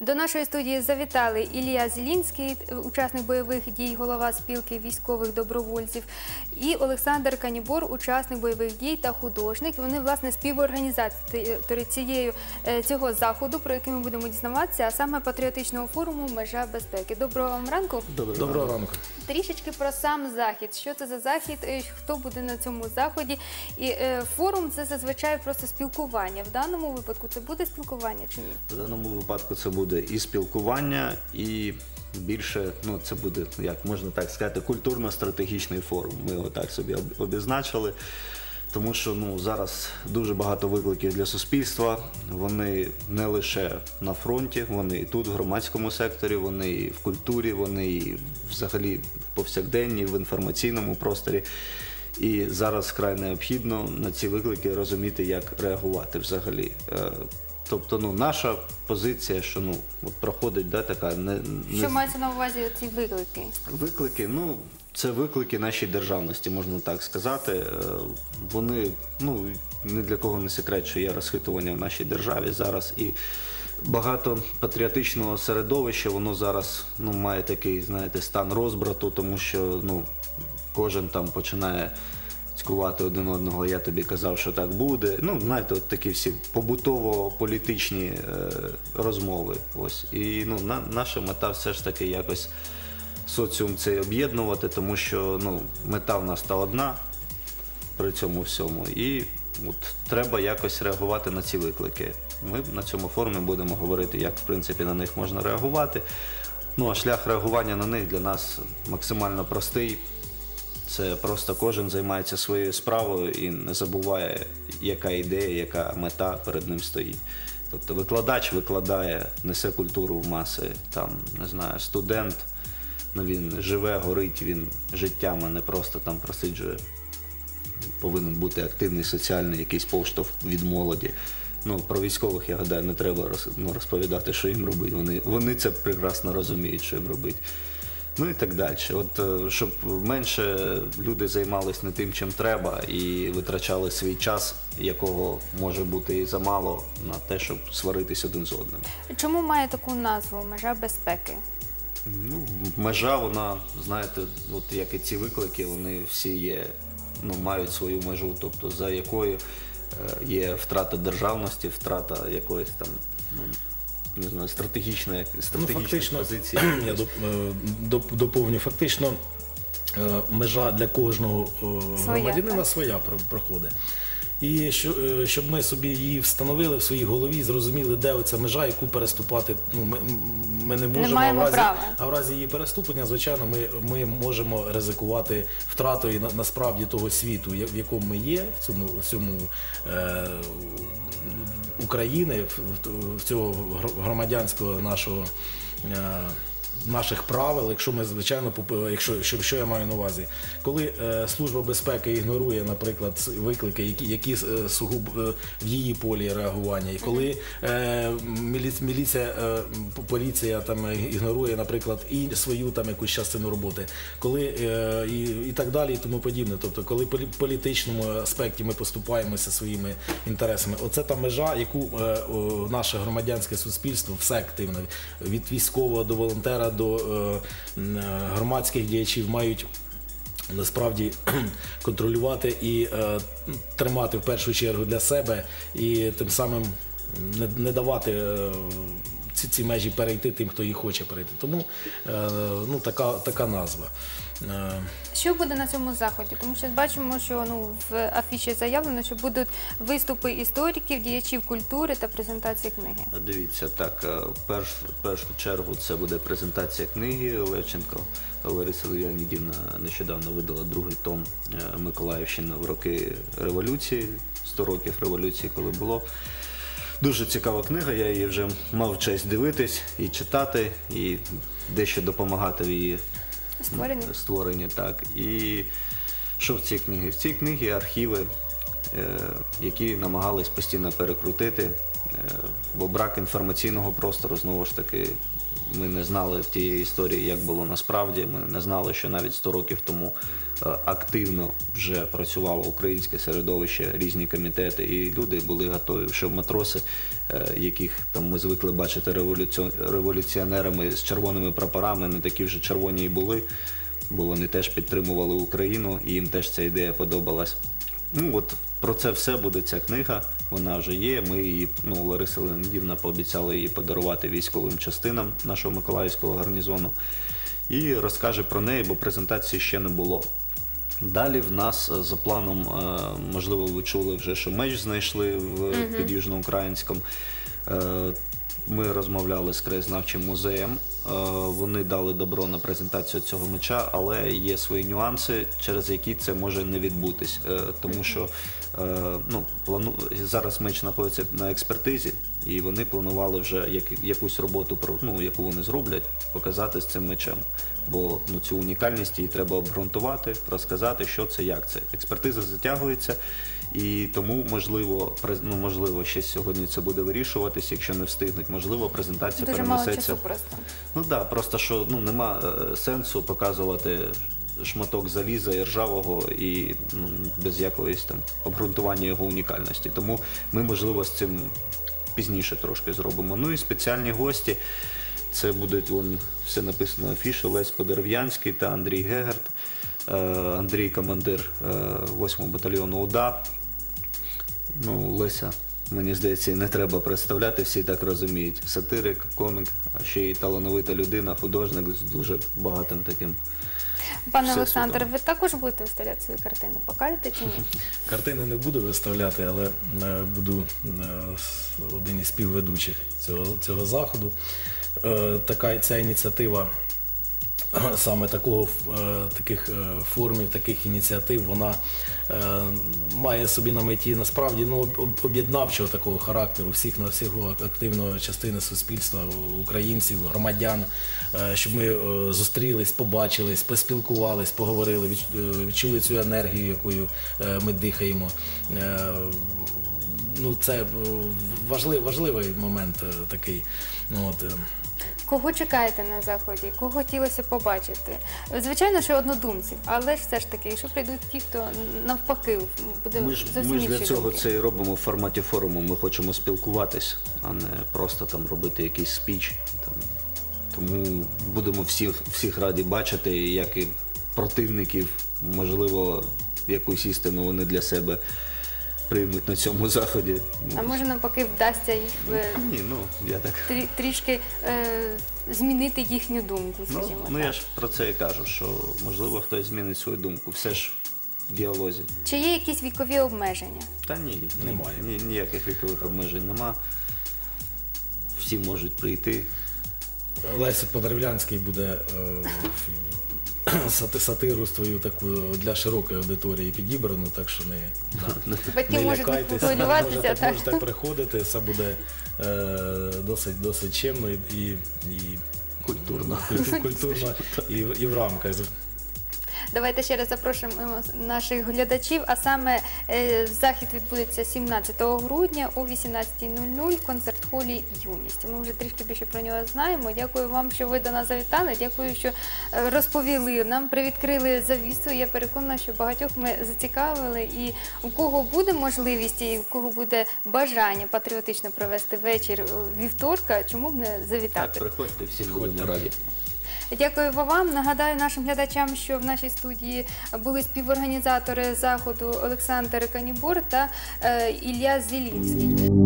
До нашої студії завітали Ілля Зілінський, учасник бойових дій, голова спілки військових добровольців, і Олександр Канібор, учасник бойових дій та художник. Вони, власне, співорганізатори цього заходу, про який ми будемо дізнаватися, а саме патріотичного форуму «Межа безпеки». Доброго вам ранку. Доброго ранку. Трішечки про сам захід. Що це за захід, хто буде на цьому заході? І форум – це зазвичай просто спілкування. В даному випадку це буде спілкування чи ні? В даному випадку це буде і спілкування, і більше, це буде, як можна так сказати, культурно-стратегічний форум. Ми його так собі обізначили. Тому що зараз дуже багато викликів для суспільства, вони не лише на фронті, вони і тут, в громадському секторі, вони і в культурі, вони і взагалі в повсякденній, в інформаційному просторі. І зараз вкрай необхідно на ці виклики розуміти, як реагувати взагалі. Тобто, наша позиція, що проходить така... Що мається на увазі ці виклики? Виклики, це виклики нашій державності, можна так сказати. Вони, ні для кого не секрет, що є розхитування в нашій державі зараз. І багато патріотичного середовища, воно зараз має такий, стан розбрату, тому що кожен там починає цькувати один одного, я тобі казав, що так буде. От такі всі побутово-політичні розмови. Ось. І наша мета все ж таки якось соціум цей об'єднувати, тому що мета в нас та одна при цьому всьому. І треба якось реагувати на ці виклики. Ми на цьому форумі будемо говорити, як, в принципі, на них можна реагувати. А шлях реагування на них для нас максимально простий. Це просто кожен займається своєю справою і не забуває, яка ідея, яка мета перед ним стоїть. Тобто викладач викладає, несе культуру в маси, студент, він живе, горить, він життям, а не просто там просиджує. Повинен бути активний соціальний якийсь поштовх від молоді. Про військових, я гадаю, не треба розповідати, що їм робити. Вони це прекрасно розуміють, що їм робити. І так далі. Щоб менше люди займалися не тим, чим треба, і витрачали свій час, якого може бути і замало, на те, щоб сваритись один з одним. Чому має таку назву «Межа безпеки»? Межа, вона, як і ці виклики, вони всі є, мають свою межу, тобто за якою є втрата державності, втрата якоїсь там, стратегічної позиції. Я доповню, фактично межа для кожного громадянина своя проходить. І щоб ми собі її встановили в своїй голові, зрозуміли, де оця межа, яку переступати ми не можемо. А в разі її переступлення, звичайно, ми можемо ризикувати втратою насправді того світу, в якому ми є, в цьому України, в цього громадянського наших правил, якщо ми, звичайно, що я маю на увазі. Коли Служба безпеки ігнорує, наприклад, виклики, які сугубо в її полі реагування, і коли поліція там ігнорує, наприклад, і свою там якусь частину роботи, коли і так далі, і тому подібне. Тобто, коли в політичному аспекті ми поступаємося своїми інтересами, оце та межа, яку наше громадянське суспільство, все активно, від військового до волонтера, до громадських діячів мають насправді контролювати і тримати в першу чергу для себе і тим самим не давати ці межі перейти тим, хто їх хоче перейти. Тому така назва. Що буде на цьому заході? Тому що бачимо, що в афіші заявлено, що будуть виступи істориків, діячів культури та презентація книги. Дивіться, так, в першу чергу це буде презентація книги. Левченко Лариса Леонідівна нещодавно видала другий том «Миколаївщина в роки революції», 100 років революції, коли було. Дуже цікава книга, я її вже мав честь дивитись і читати, і дещо допомагати в її створенні. Так. І що в цій книгі? В цій книгі архіви, які намагались постійно перекрутити, бо брак інформаційного простору, знову ж таки, ми не знали тієї історії, як було насправді, ми не знали, що навіть 100 років тому активно вже працювало українське середовище, різні комітети, і люди були готові, що матроси, яких там ми звикли бачити революціонерами з червоними прапорами, не такі вже червоні і були, бо вони теж підтримували Україну, і їм теж ця ідея подобалась. Ну от про це все буде ця книга, вона вже є, ми її, Лариса Леонідівна пообіцяла її подарувати військовим частинам нашого Миколаївського гарнізону, і розкаже про неї, бо презентації ще не було. Далі в нас за планом, можливо, ви чули вже, що меч знайшли під Южноукраїнськом. Ми розмовляли з краєзнавчим музеєм, вони дали добро на презентацію цього меча, але є свої нюанси, через які це може не відбутись, тому що зараз меч знаходиться на експертизі, і вони планували вже якусь роботу, яку вони зроблять, показати з цим мечем. Бо цю унікальність її треба обґрунтувати, розказати, що це, як це. Експертиза затягується, і тому, можливо, ще сьогодні це буде вирішуватись, якщо не встигнуть, можливо, презентація дуже перенесеться. Дуже мало часу просто. Просто що нема сенсу показувати шматок заліза і ржавого і без якогось там обґрунтування його унікальності. Тому ми, можливо, з цим пізніше трошки зробимо. Ну і спеціальні гості. Це буде, все написано на афіші, Лесь Подерев'янський та Андрій Гегерт. Андрій – командир 8-го батальйону УДА. Леся, мені здається, і не треба представляти, всі так розуміють. Сатирик, комік, а ще й талановита людина, художник з дуже багатим таким. Пане Олександр, ви також будете виставляти свої картини? Покажете чи ні? Картини не буду виставляти, але буду один із співведучих цього заходу. Ця ініціатива, саме таких формів, таких ініціатив, вона має собі на меті насправді об'єднавчого такого характеру всіх активної частини суспільства, українців, громадян, щоб ми зустрілись, побачились, поспілкувались, поговорили, відчули цю енергію, якою ми дихаємо. Це важливий момент такий. Кого чекаєте на заході? Кого хотілося побачити? Звичайно, що однодумців, але ж все ж таки, якщо прийдуть ті, хто навпаки буде зовсім Ми інші ж для цього думки. це і робимо в форматі форуму. Ми хочемо спілкуватись, а не просто там робити якийсь спіч. Тому будемо всіх раді бачити, як і противників, можливо, якусь істину вони для себе приймуть на цьому заході. А може навпаки вдасться їх трішки змінити їхню думку, скажімо так. Я ж про це і кажу, що можливо хтось змінить свою думку. Все ж в діалозі. Чи є якісь вікові обмеження? Та ні, немає. Ніяких вікових обмежень нема. Всі можуть прийти. Лесь Подерев'янський буде сатиру свою таку для широкої аудиторії підібрану, так що Батьки не можуть лякайтеся, хвилюватися. можете приходити, все буде досить чемно і Культурно. Культурно і в рамках. Давайте ще раз запрошуємо наших глядачів, а саме захід відбудеться 17 грудня о 18:00 в концерт-холі «Юність». Ми вже трішки більше про нього знаємо. Дякую вам, що ви до нас завітали, дякую, що розповіли нам, привідкрили завісу. Я переконана, що багатьох ми зацікавили, і у кого буде можливість, і у кого буде бажання патріотично провести вечір вівторка, чому б не завітати? Так, приходьте, всі будемо раді. Дякую вам. Нагадаю нашим глядачам, що в нашій студії були співорганізатори заходу Олександр Канібор та Ілля Зелінський.